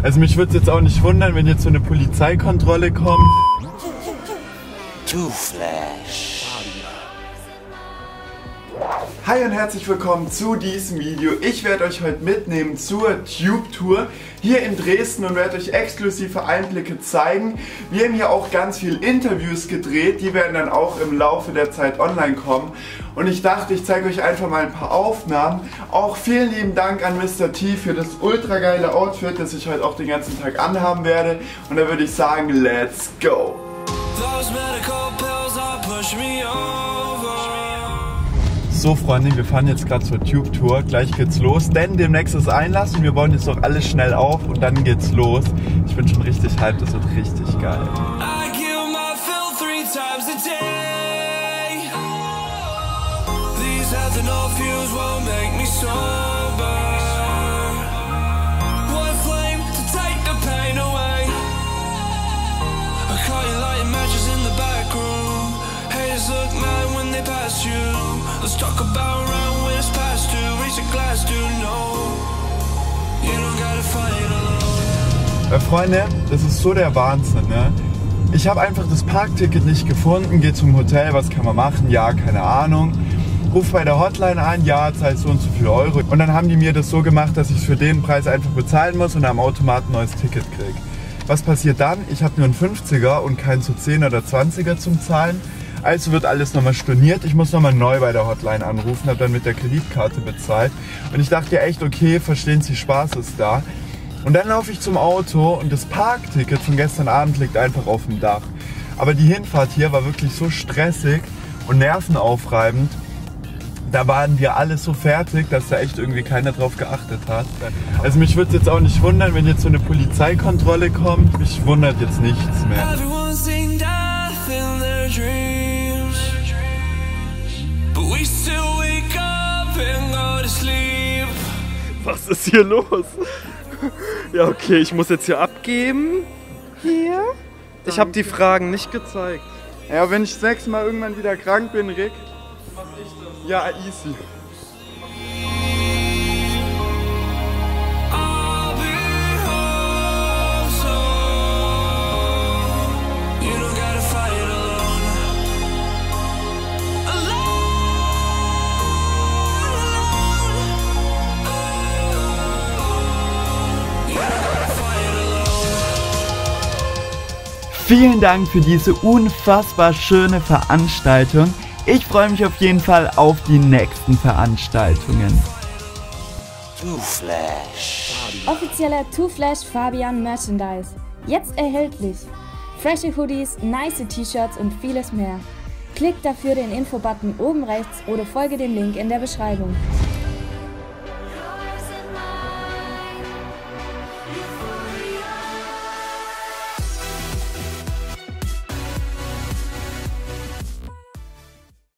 Also mich würde es jetzt auch nicht wundern, wenn jetzt so eine Polizeikontrolle kommt. Too Flash. Hi und herzlich willkommen zu diesem Video. Ich werde euch heute mitnehmen zur Tube-Tour hier in Dresden und werde euch exklusive Einblicke zeigen. Wir haben hier auch ganz viele Interviews gedreht, die werden dann auch im Laufe der Zeit online kommen. Und ich dachte, ich zeige euch einfach mal ein paar Aufnahmen. Auch vielen lieben Dank an Mr. T für das ultra geile Outfit, das ich heute auch den ganzen Tag anhaben werde. Und da würde ich sagen, let's go! So Freunde, wir fahren jetzt gerade zur Tube-Tour, gleich geht's los, denn demnächst ist Einlass und wir bauen jetzt noch alles schnell auf und dann geht's los. Ich bin schon richtig hyped, das wird richtig geil. Let's talk about around when it's past due. Raise a glass to know you don't gotta fight alone. Freunde, das ist so der Wahnsinn, ne? Ich habe einfach das Parkticket nicht gefunden, gehe zum Hotel, was kann man machen? Ja, keine Ahnung. Ruf bei der Hotline an, ja, zahl so und so viel Euro. Und dann haben die mir das so gemacht, dass ich es für den Preis einfach bezahlen muss und am Automat ein neues Ticket kriege. Was passiert dann? Ich habe nur einen 50er und keinen zu 10 oder 20er zum Zahlen. Also wird alles nochmal storniert. Ich muss nochmal neu bei der Hotline anrufen, habe dann mit der Kreditkarte bezahlt. Und ich dachte ja echt, okay, verstehen Sie, Spaß ist da. Und dann laufe ich zum Auto und das Parkticket von gestern Abend liegt einfach auf dem Dach. Aber die Hinfahrt hier war wirklich so stressig und nervenaufreibend. Da waren wir alle so fertig, dass da echt irgendwie keiner drauf geachtet hat. Also mich würde es jetzt auch nicht wundern, wenn jetzt so eine Polizeikontrolle kommt. Mich wundert jetzt nichts mehr. Was ist hier los? Ja, okay, ich muss jetzt hier abgeben. Hier? Ich habe die Fragen nicht gezeigt. Ja, wenn ich 6-mal irgendwann wieder krank bin, Rick. Mach ich das? Ja, easy. Vielen Dank für diese unfassbar schöne Veranstaltung. Ich freue mich auf jeden Fall auf die nächsten Veranstaltungen. Too Flash. Offizieller Too Flash Fabian Merchandise. Jetzt erhältlich. Frische Hoodies, nice T-Shirts und vieles mehr. Klick dafür den Infobutton oben rechts oder folge dem Link in der Beschreibung.